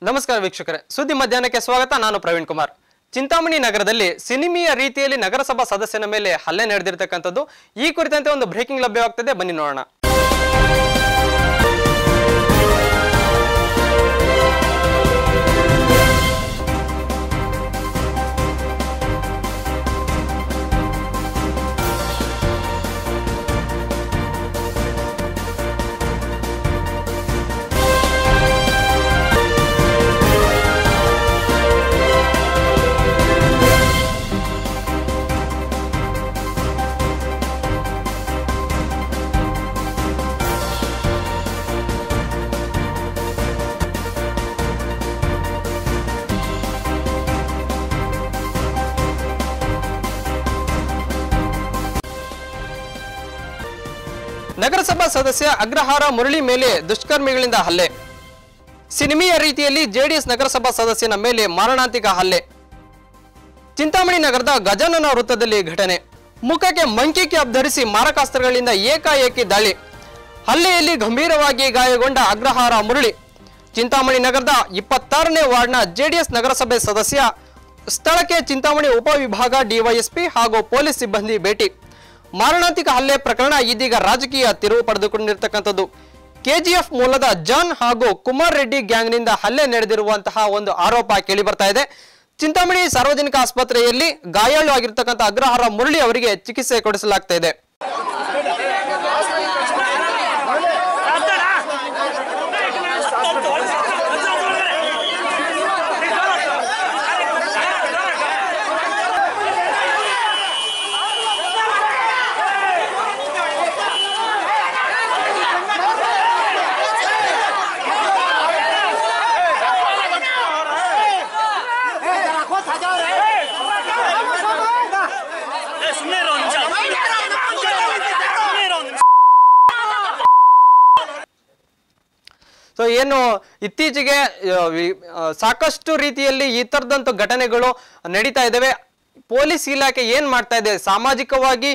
ನಮಸ್ಕಾರ ವೀಕ್ಷಕರೇ, ಸುದ್ದಿ ಮಧ್ಯಾಹ್ನಕ್ಕೆ ಸ್ವಾಗತ. ನಾನು ಪ್ರವೀಣ್ ಕುಮಾರ್. ಚಿಂತಾಮಣಿ ನಗರದಲ್ಲಿ ಸಿನಿಮೀಯ ರೀತಿಯಲ್ಲಿ ನಗರಸಭಾ ಸದಸ್ಯನ ಮೇಲೆ ಹಲ್ಲೆ ನಡೆದಿರತಕ್ಕಂಥದ್ದು. ಈ ಕುರಿತಂತೆ ಒಂದು ಬ್ರೇಕಿಂಗ್ ಲಭ್ಯವಾಗ್ತದೆ, ಬನ್ನಿ ನೋಡೋಣ. ನಗರಸಭಾ ಸದಸ್ಯ ಅಗ್ರಹಾರ ಮುರಳಿ ಮೇಲೆ ದುಷ್ಕರ್ಮಿಗಳಿಂದ ಹಲ್ಲೆ. ಸಿನಿಮೀಯ ರೀತಿಯಲ್ಲಿ ಜೆಡಿಎಸ್ ನಗರಸಭಾ ಸದಸ್ಯನ ಮೇಲೆ ಮಾರಣಾಂತಿಕ ಹಲ್ಲೆ. ಚಿಂತಾಮಣಿ ನಗರದ ಗಜಾನನ ವೃತ್ತದಲ್ಲಿ ಘಟನೆ. ಮುಖಕ್ಕೆ ಮಂಕಿ ಕ್ಯಾಪ್ ಧರಿಸಿ ಮಾರಕಾಸ್ತ್ರಗಳಿಂದ ಏಕಾಏಕಿ ದಾಳಿ. ಹಲ್ಲೆಯಲ್ಲಿ ಗಂಭೀರವಾಗಿ ಗಾಯಗೊಂಡ ಅಗ್ರಹಾರ ಮುರಳಿ. ಚಿಂತಾಮಣಿ ನಗರದ 26ನೇ ವಾರ್ಡ್ನ ಜೆಡಿಎಸ್ ನಗರಸಭೆ ಸದಸ್ಯ. ಸ್ಥಳಕ್ಕೆ ಚಿಂತಾಮಣಿ ಉಪವಿಭಾಗ ಡಿವೈಎಸ್ಪಿ ಹಾಗೂ ಪೊಲೀಸ್ ಸಿಬ್ಬಂದಿ ಭೇಟಿ. ಮಾರಣಾಂತಿಕ ಹಲ್ಲೆ ಪ್ರಕರಣ ಇದೀಗ ರಾಜಕೀಯ ತಿರುವು ಪಡೆದುಕೊಂಡಿರತಕ್ಕಂಥದ್ದು. ಕೆಜಿಎಫ್ ಮೂಲದ ಜಾನ್ ಹಾಗೂ ಕುಮಾರ್ ರೆಡ್ಡಿ ಗ್ಯಾಂಗ್ನಿಂದ ಹಲ್ಲೆ ನಡೆದಿರುವಂತಹ ಒಂದು ಆರೋಪ ಕೇಳಿ ಬರ್ತಾ ಇದೆ. ಚಿಂತಾಮಣಿ ಸಾರ್ವಜನಿಕ ಆಸ್ಪತ್ರೆಯಲ್ಲಿ ಗಾಯಾಳು ಆಗಿರ್ತಕ್ಕಂಥ ಅಗ್ರಹಾರ ಮುರಳಿ ಅವರಿಗೆ ಚಿಕಿತ್ಸೆ ಕೊಡಿಸಲಾಗ್ತಾ ಇದೆ. ಸೊ ಏನು ಇತ್ತೀಚೆಗೆ ಸಾಕಷ್ಟು ರೀತಿಯಲ್ಲಿ ಈ ತರದಂತ ಘಟನೆಗಳು ನಡೀತಾ ಇದ್ದಾವೆ. ಪೊಲೀಸ್ ಇಲಾಖೆ ಏನ್ ಮಾಡ್ತಾ ಇದೆ, ಸಾಮಾಜಿಕವಾಗಿ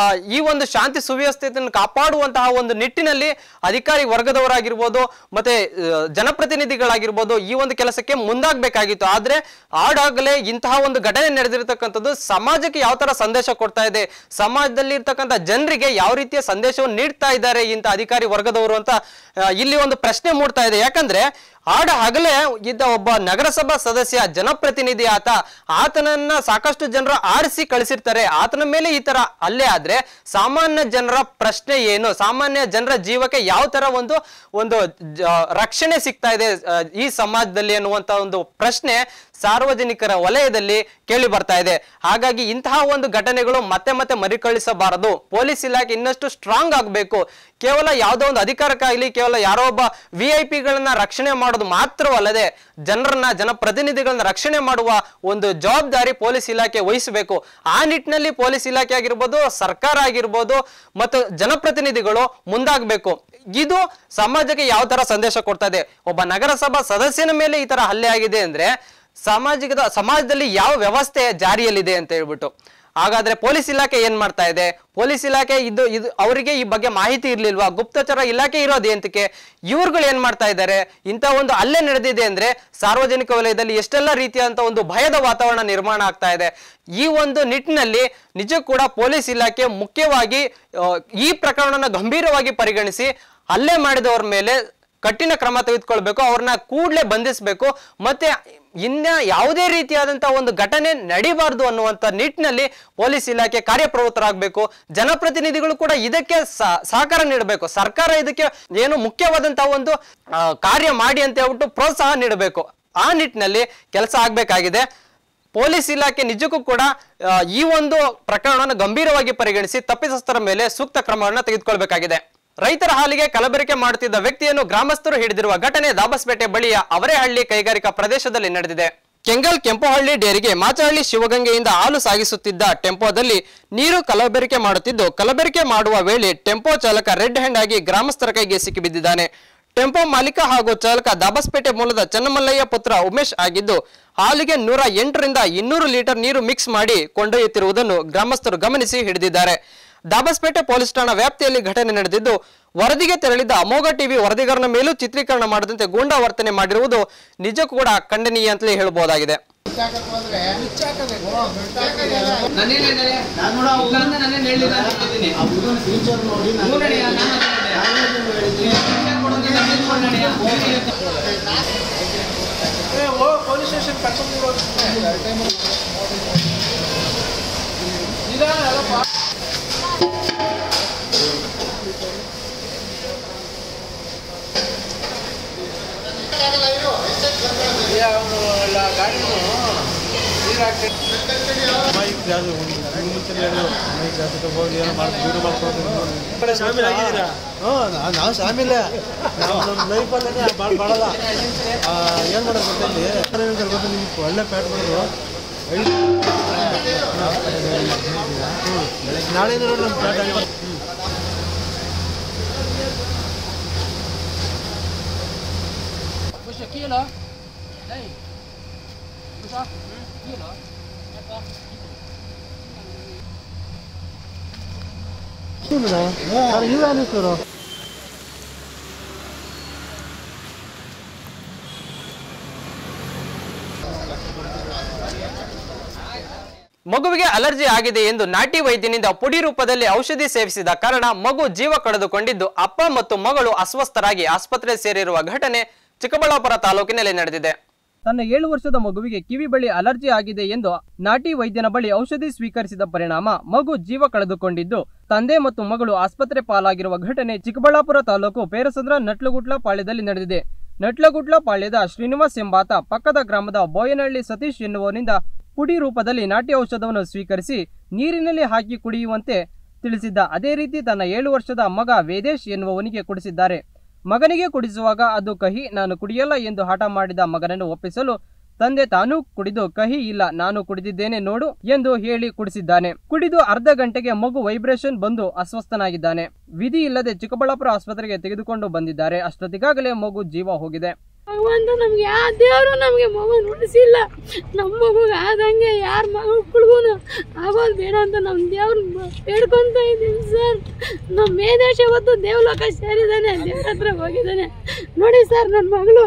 ಈ ಒಂದು ಶಾಂತಿ ಸುವ್ಯವಸ್ಥೆಯನ್ನು ಕಾಪಾಡುವಂತಹ ಒಂದು ನಿಟ್ಟಿನಲ್ಲಿ ಅಧಿಕಾರಿ ವರ್ಗದವರಾಗಿರ್ಬೋದು ಮತ್ತೆ ಜನಪ್ರತಿನಿಧಿಗಳಾಗಿರ್ಬೋದು ಈ ಒಂದು ಕೆಲಸಕ್ಕೆ ಮುಂದಾಗಬೇಕಾಗಿತ್ತು. ಆದ್ರೆ ಆಡಾಗಲೇ ಇಂತಹ ಒಂದು ಘಟನೆ ನಡೆದಿರತಕ್ಕಂಥದ್ದು ಸಮಾಜಕ್ಕೆ ಯಾವ ತರ ಸಂದೇಶ ಕೊಡ್ತಾ ಇದೆ, ಸಮಾಜದಲ್ಲಿ ಇರ್ತಕ್ಕಂಥ ಜನರಿಗೆ ಯಾವ ರೀತಿಯ ಸಂದೇಶವನ್ನು ನೀಡ್ತಾ ಇದ್ದಾರೆ ಇಂಥ ಅಧಿಕಾರಿ ವರ್ಗದವರು ಅಂತ ಇಲ್ಲಿ ಒಂದು ಪ್ರಶ್ನೆ ಮೂಡ್ತಾ ಇದೆ. ಯಾಕಂದ್ರೆ ಹಗಲೇ ಇದ್ದ ಒಬ್ಬ ನಗರಸಭಾ ಸದಸ್ಯ, ಜನಪ್ರತಿನಿಧಿ ಆತನನ್ನ ಸಾಕಷ್ಟು ಜನರು ಆರಿಸಿ ಕಳಿಸಿರ್ತಾರೆ. ಆತನ ಮೇಲೆ ಈ ತರ ಹಲ್ಲೆ ಆದ್ರೆ ಸಾಮಾನ್ಯ ಜನರ ಪ್ರಶ್ನೆ ಏನು, ಸಾಮಾನ್ಯ ಜನರ ಜೀವಕ್ಕೆ ಯಾವ ತರ ಒಂದು ರಕ್ಷಣೆ ಸಿಗ್ತಾ ಇದೆ ಈ ಸಮಾಜದಲ್ಲಿ ಅನ್ನುವಂತ ಒಂದು ಪ್ರಶ್ನೆ ಸಾರ್ವಜನಿಕರ ವಲಯದಲ್ಲಿ ಕೇಳಿ ಬರ್ತಾ ಇದೆ. ಹಾಗಾಗಿ ಇಂತಹ ಒಂದು ಘಟನೆಗಳು ಮತ್ತೆ ಮತ್ತೆ ಮರುಕಳಿಸಬಾರದು. ಪೊಲೀಸ್ ಇಲಾಖೆ ಇನ್ನಷ್ಟು ಸ್ಟ್ರಾಂಗ್ ಆಗಬೇಕು. ಕೇವಲ ಯಾವುದೋ ಒಂದು ಅಧಿಕಾರಕ್ಕಾಗಲಿ ಕೇವಲ ಯಾರೋ ಒಬ್ಬ ವಿಐಪಿಗಳನ್ನ ರಕ್ಷಣೆ ಮಾಡೋದು ಮಾತ್ರವಲ್ಲದೆ ಜನಪ್ರತಿನಿಧಿಗಳನ್ನ ರಕ್ಷಣೆ ಮಾಡುವ ಒಂದು ಜವಾಬ್ದಾರಿ ಪೊಲೀಸ್ ಇಲಾಖೆ ವಹಿಸಬೇಕು. ಆ ನಿಟ್ಟಿನಲ್ಲಿ ಪೊಲೀಸ್ ಇಲಾಖೆ ಆಗಿರ್ಬೋದು, ಸರ್ಕಾರ ಆಗಿರ್ಬೋದು ಮತ್ತು ಜನಪ್ರತಿನಿಧಿಗಳು ಮುಂದಾಗಬೇಕು. ಇದು ಸಮಾಜಕ್ಕೆ ಯಾವ ತರ ಸಂದೇಶ ಕೊಡ್ತಾ ಇದೆ. ಒಬ್ಬ ನಗರಸಭಾ ಸದಸ್ಯನ ಮೇಲೆ ಈ ತರ ಹಲ್ಲೆ ಆಗಿದೆ ಅಂದ್ರೆ ಸಮಾಜದಲ್ಲಿ ಯಾವ ವ್ಯವಸ್ಥೆ ಜಾರಿಯಲ್ಲಿದೆ ಅಂತ ಹೇಳ್ಬಿಟ್ಟು. ಹಾಗಾದ್ರೆ ಪೊಲೀಸ್ ಇಲಾಖೆ ಏನ್ ಮಾಡ್ತಾ ಇದೆ? ಪೊಲೀಸ್ ಇಲಾಖೆ ಇದು ಅವರಿಗೆ ಈ ಬಗ್ಗೆ ಮಾಹಿತಿ ಇರ್ಲಿಲ್ವಾ? ಗುಪ್ತಚರ ಇಲಾಖೆ ಇರೋದು ಎಂತಕ್ಕೆ? ಇವ್ರುಗಳು ಏನ್ ಮಾಡ್ತಾ ಇದ್ದಾರೆ? ಇಂಥ ಒಂದು ಹಲ್ಲೆ ನಡೆದಿದೆ ಅಂದ್ರೆ ಸಾರ್ವಜನಿಕ ವಲಯದಲ್ಲಿ ಎಷ್ಟೆಲ್ಲ ರೀತಿಯಾದಂತ ಒಂದು ಭಯದ ವಾತಾವರಣ ನಿರ್ಮಾಣ ಆಗ್ತಾ ಇದೆ. ಈ ಒಂದು ನಿಟ್ಟಿನಲ್ಲಿ ನಿಜ ಕೂಡ ಪೊಲೀಸ್ ಇಲಾಖೆ ಮುಖ್ಯವಾಗಿ ಈ ಪ್ರಕರಣನ ಗಂಭೀರವಾಗಿ ಪರಿಗಣಿಸಿ ಹಲ್ಲೆ ಮಾಡಿದವರ ಮೇಲೆ ಕಠಿಣ ಕ್ರಮ ತೆಗೆದುಕೊಳ್ಬೇಕು, ಅವ್ರನ್ನ ಕೂಡಲೇ ಬಂಧಿಸಬೇಕು. ಮತ್ತೆ ಇನ್ನ ಯಾವುದೇ ರೀತಿಯಾದಂತಹ ಒಂದು ಘಟನೆ ನಡೀಬಾರ್ದು ಅನ್ನುವಂತ ನಿಟ್ಟಿನಲ್ಲಿ ಪೊಲೀಸ್ ಇಲಾಖೆ ಕಾರ್ಯಪ್ರವೃತ್ತರಾಗಬೇಕು. ಜನಪ್ರತಿನಿಧಿಗಳು ಕೂಡ ಇದಕ್ಕೆ ಸಹಕಾರ ನೀಡಬೇಕು. ಸರ್ಕಾರ ಇದಕ್ಕೆ ಏನು ಮುಖ್ಯವಾದಂತಹ ಒಂದು ಕಾರ್ಯ ಮಾಡಿ ಅಂತ ಹೇಳ್ಬಿಟ್ಟು ಪ್ರೋತ್ಸಾಹ ನೀಡಬೇಕು. ಆ ನಿಟ್ಟಿನಲ್ಲಿ ಕೆಲಸ ಆಗ್ಬೇಕಾಗಿದೆ. ಪೊಲೀಸ್ ಇಲಾಖೆ ನಿಜಕ್ಕೂ ಕೂಡ ಈ ಒಂದು ಪ್ರಕರಣವನ್ನು ಗಂಭೀರವಾಗಿ ಪರಿಗಣಿಸಿ ತಪ್ಪಿತಸ್ಥರ ಮೇಲೆ ಸೂಕ್ತ ಕ್ರಮವನ್ನು ತೆಗೆದುಕೊಳ್ಬೇಕಾಗಿದೆ. ರೈತರ ಹಾಲಿಗೆ ಕಲಬೆರಕೆ ಮಾಡುತ್ತಿದ್ದ ವ್ಯಕ್ತಿಯನ್ನು ಗ್ರಾಮಸ್ಥರು ಹಿಡಿದಿರುವ ಘಟನೆ ದಾಬಸ್ಪೇಟೆ ಬಳಿಯ ಅವರೇಹಳ್ಳಿ ಕೈಗಾರಿಕಾ ಪ್ರದೇಶದಲ್ಲಿ ನಡೆದಿದೆ. ಕೆಂಗಲ್ ಕೆಂಪಹಳ್ಳಿ ಡೇರಿಗೆ ಮಾಚಹಳ್ಳಿ ಶಿವಗಂಗೆಯಿಂದ ಹಾಲು ಸಾಗಿಸುತ್ತಿದ್ದ ಟೆಂಪೋದಲ್ಲಿ ನೀರು ಕಲಬೆರಕೆ ಮಾಡುತ್ತಿದ್ದು, ಕಲಬೆರಕೆ ಮಾಡುವ ವೇಳೆ ಟೆಂಪೋ ಚಾಲಕ ರೆಡ್ ಹ್ಯಾಂಡ್ ಆಗಿ ಗ್ರಾಮಸ್ಥರ ಕೈಗೆ ಸಿಕ್ಕಿಬಿದ್ದಿದ್ದಾನೆ. ಟೆಂಪೋ ಮಾಲೀಕ ಹಾಗೂ ಚಾಲಕ ದಾಬಸ್ಪೇಟೆ ಮೂಲದ ಚನ್ನಮಲ್ಲಯ್ಯ ಪುತ್ರ ಉಮೇಶ್ ಆಗಿದ್ದು, ಹಾಲಿಗೆ 108 ರಿಂದ 200 ಲೀಟರ್ ನೀರು ಮಿಕ್ಸ್ ಮಾಡಿ ಕೊಂಡೊಯ್ಯುತ್ತಿರುವುದನ್ನು ಗ್ರಾಮಸ್ಥರು ಗಮನಿಸಿ ಹಿಡಿದಿದ್ದಾರೆ. ದಾಬಸ್ಪೇಟೆ ಪೊಲೀಸ್ ಠಾಣಾ ವ್ಯಾಪ್ತಿಯಲ್ಲಿ ಘಟನೆ ನಡೆದಿದ್ದು, ವರದಿಗೆ ತೆರಳಿದ್ದ ಅಮೋಘ ಟಿವಿ ವರದಿಗಾರನ ಮೇಲೂ ಚಿತ್ರೀಕರಣ ಮಾಡದಂತೆ ಗೂಂಡಾ ವರ್ತನೆ ಮಾಡಿರುವುದು ನಿಜಕ್ಕೂ ಕೂಡ ಖಂಡನೀಯ ಅಂತಲೇ ಹೇಳಬಹುದಾಗಿದೆ. ನಾವು ಶಾಮಿಲ್ಲ ನಮ್ಮ ಲೈಫಲ್ಲೇ ಭಾಳ ಭಾಳಲ್ಲ ಏನು ಮಾಡೋದು ಗೊತ್ತಿಲ್ಲ ನಿಮ್ಗೆ ಒಳ್ಳೆ ಪ್ಯಾಟ್ ಮಾಡೋದು ನಾಳೆಯಿಂದ ನೋಡಿ ನಮ್ಮ ಪ್ಯಾಟ್ ಆಗಿ ಇಲ್ಲ ಅನ್ನಿಸ್ತಾರೋ ಮಗುವಿಗೆ ಅಲರ್ಜಿ ಆಗಿದೆ ಎಂದು ನಾಟಿ ವೈದ್ಯನಿಂದ ಪುಡಿ ರೂಪದಲ್ಲಿ ಔಷಧಿ ಸೇವಿಸಿದ ಕಾರಣ ಮಗು ಜೀವ ಕಳೆದುಕೊಂಡಿದ್ದು ಅಪ್ಪ ಮತ್ತು ಮಗಳು ಅಸ್ವಸ್ಥರಾಗಿ ಆಸ್ಪತ್ರೆ ಸೇರಿರುವ ಘಟನೆ ಚಿಕ್ಕಬಳ್ಳಾಪುರ ತಾಲೂಕಿನಲ್ಲಿ ನಡೆದಿದೆ. ತನ್ನ 7 ವರ್ಷದ ಮಗುವಿಗೆ ಕಿವಿ ಬಳಿ ಅಲರ್ಜಿ ಆಗಿದೆ ಎಂದು ನಾಟಿ ವೈದ್ಯನ ಬಳಿ ಔಷಧಿ ಸ್ವೀಕರಿಸಿದ ಪರಿಣಾಮ ಮಗು ಜೀವ ಕಳೆದುಕೊಂಡಿದ್ದು ತಂದೆ ಮತ್ತು ಮಗಳು ಆಸ್ಪತ್ರೆ ಪಾಲಾಗಿರುವ ಘಟನೆ ಚಿಕ್ಕಬಳ್ಳಾಪುರ ತಾಲೂಕು ಪೇರಸಂದ್ರ ನಟ್ಲಗುಟ್ಲ ಪಾಳ್ಯದಲ್ಲಿ ನಡೆದಿದೆ. ನಟ್ಲಗುಟ್ಲ ಪಾಳ್ಯದ ಶ್ರೀನಿವಾಸ್ ಎಂಬಾತ ಪಕ್ಕದ ಗ್ರಾಮದ ಬೋಯನಹಳ್ಳಿ ಸತೀಶ್ ಎನ್ನುವನಿಂದ ಪುಡಿ ರೂಪದಲ್ಲಿ ನಾಟಿ ಔಷಧವನ್ನು ಸ್ವೀಕರಿಸಿ ನೀರಿನಲ್ಲಿ ಹಾಕಿ ಕುಡಿಯುವಂತೆ ತಿಳಿಸಿದ್ದ. ಅದೇ ರೀತಿ ತನ್ನ 7 ವರ್ಷದ ಮಗ ವೇದೇಶ್ ಎನ್ನುವವನಿಗೆ ಕುಡಿಸಿದ್ದಾರೆ. ಮಗನಿಗೆ ಕುಡಿಸುವಾಗ ಅದು ಕಹಿ, ನಾನು ಕುಡಿಯಲ್ಲ ಎಂದು ಹಠ ಮಾಡಿದ ಮಗನನ್ನು ಒಪ್ಪಿಸಲು ತಂದೆ ತಾನೂ ಕುಡಿದು ಕಹಿ ಇಲ್ಲ ನಾನು ಕುಡಿದಿದ್ದೇನೆ ನೋಡು ಎಂದು ಹೇಳಿ ಕುಡಿಸಿದ್ದಾನೆ. ಕುಡಿದು ಅರ್ಧ ಗಂಟೆಗೆ ಮಗು ವೈಬ್ರೇಷನ್ ಬಂದು ಅಸ್ವಸ್ಥನಾಗಿದ್ದಾನೆ. ವಿಧಿ ಇಲ್ಲದೆ ಚಿಕ್ಕಬಳ್ಳಾಪುರ ಆಸ್ಪತ್ರೆಗೆ ತೆಗೆದುಕೊಂಡು ಬಂದಿದ್ದಾರೆ. ಅಷ್ಟೊತ್ತಿಗಾಗಲೇ ಮಗು ಜೀವ ಹೋಗಿದೆ. ಭಗವಂತ ನಮ್ಗೆ ಯಾವ ದೇವರು ನಮಗೆ ಮಗು ನುಡಿಸಿಲ್ಲ. ನಮ್ಮ ಮಗು ಆದಂಗೆ ಯಾರ ಮಕ್ಕಳಿಗೂ ಆಗೋದು ಬೇಡ ಅಂತ ನಮ್ಮ ದೇವ್ರ ಬೇಡ್ಕೊಂತ ಇದ್ದೀನಿ ಸರ್. ನಮ್ಮ ಮೇದೇಶ ಇವತ್ತು ದೇವಲೋಕ ಸೇರಿದ್ದಾನೆ, ದೇವ್ರ ಹತ್ರ ಹೋಗಿದ್ದಾನೆ. ನೋಡಿ ಸರ್, ನನ್ನ ಮಗಳು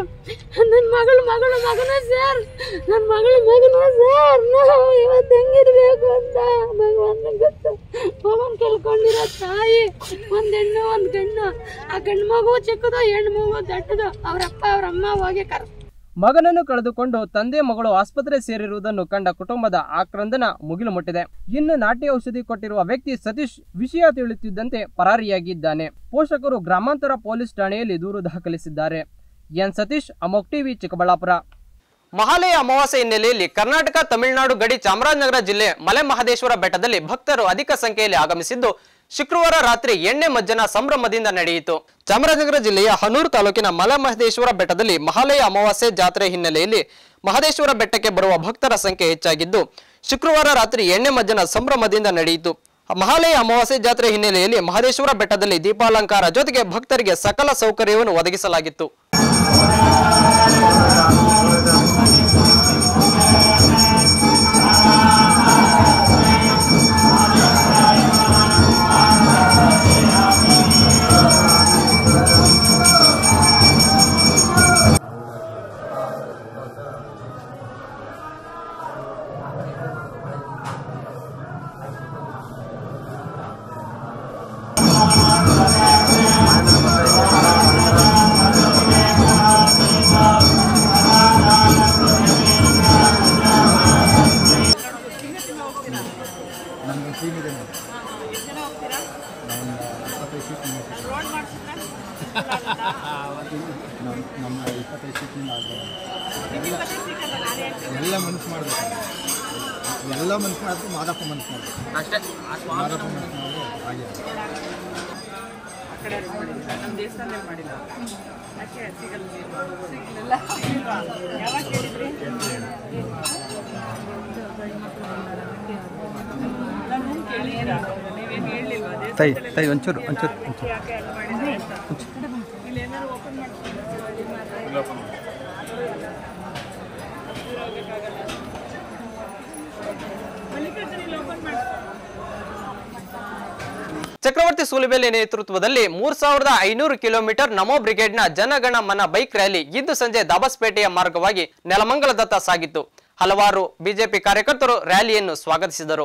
ಮಗನು ಸರ್, ನನ್ನ ಮಗನು ಸರ್. ನಾವು ಇವತ್ತು ಹೆಂಗಿರ್ಬೇಕು ಅಂತ ಭಗವಂತ ಗೊತ್ತು. ಮಗನ್ ಕೇಳ್ಕೊಂಡಿರೋ ತಾಯಿ, ಒಂದ್ ಹೆಣ್ಣು ಒಂದ್ ಗಂಡು. ಆ ಗಂಡು ಮಗು ಚಿಕ್ಕದು, ಹೆಣ್ಣು ಮಗು ದೊಡ್ಡದು. ಅವರಪ್ಪ ಅವರಮ್ಮ ಹೋಗಿ ಮಗನನ್ನು ಕಳೆದುಕೊಂಡು ತಂದೆ ಮಗಳು ಆಸ್ಪತ್ರೆ ಸೇರಿರುವುದನ್ನು ಕಂಡ ಕುಟುಂಬದ ಆಕ್ರಂದನ ಮುಗಿಲು ಮುಟ್ಟಿದೆ. ಇನ್ನು ನಾಟಿ ಔಷಧಿ ಕೊಟ್ಟಿರುವ ವ್ಯಕ್ತಿ ಸತೀಶ್ ವಿಷಯ ತಿಳಿಯುತ್ತಿದ್ದಂತೆ ಪರಾರಿಯಾಗಿದ್ದಾನೆ. ಪೋಷಕರು ಗ್ರಾಮಾಂತರ ಪೊಲೀಸ್ ಠಾಣೆಯಲ್ಲಿ ದೂರು ದಾಖಲಿಸಿದ್ದಾರೆ. N Satish, Amogh TV, Chikkaballapur. ಮಹಾಲಯ ಅಮಾವಾಸ್ಯೆ ಹಿನ್ನೆಲೆಯಲ್ಲಿ ಕರ್ನಾಟಕ ತಮಿಳುನಾಡು ಗಡಿ ಚಾಮರಾಜನಗರ ಜಿಲ್ಲೆ ಮಲೆ ಮಹದೇಶ್ವರ ಬೆಟ್ಟದಲ್ಲಿ ಭಕ್ತರು ಅಧಿಕ ಸಂಖ್ಯೆಯಲ್ಲಿ ಆಗಮಿಸಿದ್ದು ಶುಕ್ರವಾರ ರಾತ್ರಿ ಎಣ್ಣೆ ಮಜ್ಜನ ಸಂಭ್ರಮದಿಂದ ನಡೆಯಿತು. ಚಾಮರಾಜನಗರ ಜಿಲ್ಲೆಯ ಹನೂರು ತಾಲೂಕಿನ ಮಲೆ ಮಹದೇಶ್ವರ ಬೆಟ್ಟದಲ್ಲಿ ಮಹಾಲಯ ಅಮಾವಾಸ್ಯೆ ಜಾತ್ರೆ ಹಿನ್ನೆಲೆಯಲ್ಲಿ ಮಹದೇಶ್ವರ ಬೆಟ್ಟಕ್ಕೆ ಬರುವ ಭಕ್ತರ ಸಂಖ್ಯೆ ಹೆಚ್ಚಾಗಿದ್ದು ಶುಕ್ರವಾರ ರಾತ್ರಿ ಎಣ್ಣೆ ಮಜ್ಜನ ಸಂಭ್ರಮದಿಂದ ನಡೆಯಿತು. ಮಹಾಲಯ ಅಮಾವಾಸ್ಯೆ ಜಾತ್ರೆ ಹಿನ್ನೆಲೆಯಲ್ಲಿ ಮಹದೇಶ್ವರ ಬೆಟ್ಟದಲ್ಲಿ ದೀಪಾಲಂಕಾರ ಜೊತೆಗೆ ಭಕ್ತರಿಗೆ ಸಕಲ ಸೌಕರ್ಯವನ್ನು ಒದಗಿಸಲಾಗಿತ್ತು. ಎಲ್ಲ ಮನಸ್ಸು ಮಾಡಬೇಕು, ಎಲ್ಲ ಮನಸ್ಸು ಮಾಡಿದ್ರೆ ಮಾದಪ್ಪ ಮನಸ್ಸು ಮಾಡಬೇಕು ಅಷ್ಟೇ. ಮಾದಪ್ಪ ಮನಸ್ಸು ಮಾಡಿದ್ರೆ ಹಾಗೆ ಆ ಕಡೆ ನಮ್ಮ ದೇವಸ್ಥಾನದಲ್ಲಿ ಮಾಡಿಲ್ಲ, ಯಾಕೆ ಸಿಗಲಿಲ್ಲ ಯಾವಾಗ ಕೇಳಿದ್ರಿ? ನೀವೇನು ಹೇಳಲಿಲ್ವಾ ಒಂಚೂರು ಯಾಕೆ ಅಲ್ಲಿ ಮಾಡಿದ್ರೆ ಅಂತ? ಇಲ್ಲಿ ಏನಾದ್ರು ಓಪನ್ ಮಾಡ್ಕೊಂಡು ಮಲ್ಲಿಕಾರ್ಜುನ ಓಪನ್ ಮಾಡಿ ಚಕ್ರವರ್ತಿ ಸೂಲಿಬೆಲೆ ನೇತೃತ್ವದಲ್ಲಿ 3500 ಕಿಲೋಮೀಟರ್ ನಮೋ ಬ್ರಿಗೇಡ್ನ ಜನಗಣ ಮನ ಬೈಕ್ ರ್ಯಾಲಿ ಇಂದು ಸಂಜೆ ದಾಬಸ್ಪೇಟೆಯ ಮಾರ್ಗವಾಗಿ ನೆಲಮಂಗಲದತ್ತ ಸಾಗಿತ್ತು. ಹಲವಾರು ಬಿಜೆಪಿ ಕಾರ್ಯಕರ್ತರು ರ್ಯಾಲಿಯನ್ನು ಸ್ವಾಗತಿಸಿದರು.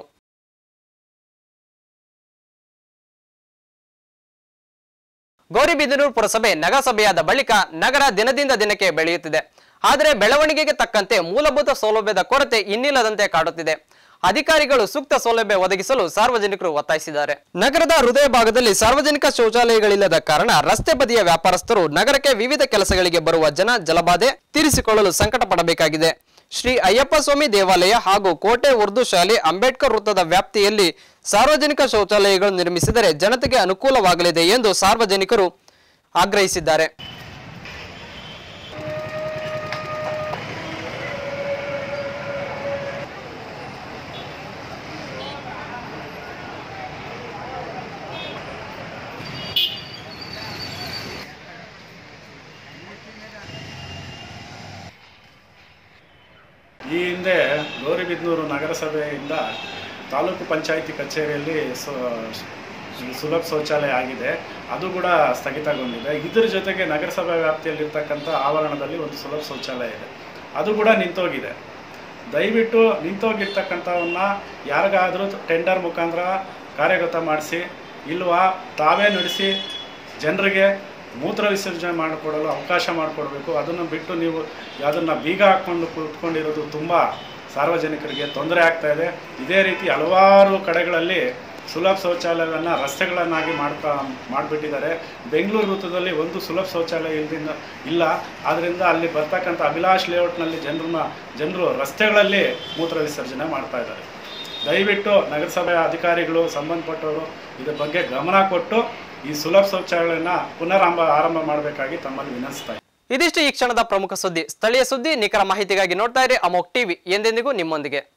ಗೌರಿಬಿದನೂರು ಪುರಸಭೆ ನಗರಸಭೆಯಾದ ಬಳಿಕ ನಗರ ದಿನದಿಂದ ದಿನಕ್ಕೆ ಬೆಳೆಯುತ್ತಿದೆ. ಆದರೆ ಬೆಳವಣಿಗೆಗೆ ತಕ್ಕಂತೆ ಮೂಲಭೂತ ಸೌಲಭ್ಯದ ಕೊರತೆ ಇನ್ನಿಲ್ಲದಂತೆ ಕಾಡುತ್ತಿದೆ. ಅಧಿಕಾರಿಗಳು ಸೂಕ್ತ ಸೌಲಭ್ಯ ಒದಗಿಸಲು ಸಾರ್ವಜನಿಕರು ಒತ್ತಾಯಿಸಿದ್ದಾರೆ. ನಗರದ ಹೃದಯ ಭಾಗದಲ್ಲಿ ಸಾರ್ವಜನಿಕ ಶೌಚಾಲಯಗಳಿಲ್ಲದ ಕಾರಣ ರಸ್ತೆ ಬದಿಯ ವ್ಯಾಪಾರಸ್ಥರು ನಗರಕ್ಕೆ ವಿವಿಧ ಕೆಲಸಗಳಿಗೆ ಬರುವ ಜಲಬಾಧೆ ತೀರಿಸಿಕೊಳ್ಳಲು ಸಂಕಟ ಪಡಬೇಕಾಗಿದೆ. ಶ್ರೀ ಅಯ್ಯಪ್ಪ ಸ್ವಾಮಿ ದೇವಾಲಯ ಹಾಗೂ ಕೋಟೆ ಉರ್ದು ಶಾಲೆ ಅಂಬೇಡ್ಕರ್ ವೃತ್ತದ ವ್ಯಾಪ್ತಿಯಲ್ಲಿ ಸಾರ್ವಜನಿಕ ಶೌಚಾಲಯಗಳು ನಿರ್ಮಿಸಿದರೆ ಜನತೆಗೆ ಅನುಕೂಲವಾಗಲಿದೆ ಎಂದು ಸಾರ್ವಜನಿಕರು ಆಗ್ರಹಿಸಿದ್ದಾರೆ. ಈ ಹಿಂದೆ ಗೌರಿಬಿದನೂರು ನಗರಸಭೆಯಿಂದ ತಾಲೂಕು ಪಂಚಾಯಿತಿ ಕಚೇರಿಯಲ್ಲಿ ಸುಲಭ ಶೌಚಾಲಯ ಆಗಿದೆ. ಅದು ಕೂಡ ಸ್ಥಗಿತಗೊಂಡಿದೆ. ಇದರ ಜೊತೆಗೆ ನಗರಸಭೆ ವ್ಯಾಪ್ತಿಯಲ್ಲಿರ್ತಕ್ಕಂಥ ಆವರಣದಲ್ಲಿ ಒಂದು ಸುಲಭ ಶೌಚಾಲಯ ಇದೆ, ಅದು ಕೂಡ ನಿಂತೋಗಿದೆ. ದಯವಿಟ್ಟು ನಿಂತೋಗಿರ್ತಕ್ಕಂಥವನ್ನ ಯಾರಿಗಾದರೂ ಟೆಂಡರ್ ಮುಖಾಂತರ ಕಾರ್ಯಗತ ಮಾಡಿಸಿ, ಇಲ್ವಾ ತಾವೇ ನಡೆಸಿ ಜನರಿಗೆ ಮೂತ್ರ ವಿಸರ್ಜನೆ ಮಾಡಿಕೊಡಲು ಅವಕಾಶ ಮಾಡಿಕೊಡ್ಬೇಕು. ಅದನ್ನು ಬಿಟ್ಟು ನೀವು ಅದನ್ನು ಬೀಗ ಹಾಕ್ಕೊಂಡು ಕೂತ್ಕೊಂಡಿರೋದು ತುಂಬ ಸಾರ್ವಜನಿಕರಿಗೆ ತೊಂದರೆ ಆಗ್ತಾ ಇದೆ. ಇದೇ ರೀತಿ ಹಲವಾರು ಕಡೆಗಳಲ್ಲಿ ಸುಲಭ ಶೌಚಾಲಯವನ್ನು ರಸ್ತೆಗಳನ್ನಾಗಿ ಮಾಡಿಬಿಟ್ಟಿದ್ದಾರೆ. ಬೆಂಗಳೂರು ವೃತ್ತದಲ್ಲಿ ಒಂದು ಸುಲಭ ಶೌಚಾಲಯ ಇಲ್ಲ. ಆದ್ದರಿಂದ ಅಲ್ಲಿ ಬರ್ತಕ್ಕಂಥ ಅಭಿಲಾಷ್ ಲೇಔಟ್ನಲ್ಲಿ ಜನರು ರಸ್ತೆಗಳಲ್ಲಿ ಮೂತ್ರ ವಿಸರ್ಜನೆ ಮಾಡ್ತಾ ಇದ್ದಾರೆ. ದಯವಿಟ್ಟು ನಗರಸಭೆಯ ಅಧಿಕಾರಿಗಳು, ಸಂಬಂಧಪಟ್ಟವರು ಇದರ ಬಗ್ಗೆ ಗಮನ ಕೊಟ್ಟು ಈ ಸುಲಭ ಶೌಚಾಲಯನ ಆರಂಭ ಮಾಡಬೇಕಾಗಿ ತಮ್ಮಲ್ಲಿ ವಿನಂತಿಸ್ತಾ ಇದ್ದೀನಿ. ಇದಿಷ್ಟು ಈ ಕ್ಷಣದ ಪ್ರಮುಖ ಸುದ್ದಿ. ಸ್ಥಳೀಯ ಸುದ್ದಿ, ನಿಖರ ಮಾಹಿತಿಗಾಗಿ ನೋಡ್ತಾ ಇರಿ ಅಮೋಕ್ ಟಿವಿ. ಎಂದೆಂದಿಗೂ ನಿಮ್ಮೊಂದಿಗೆ.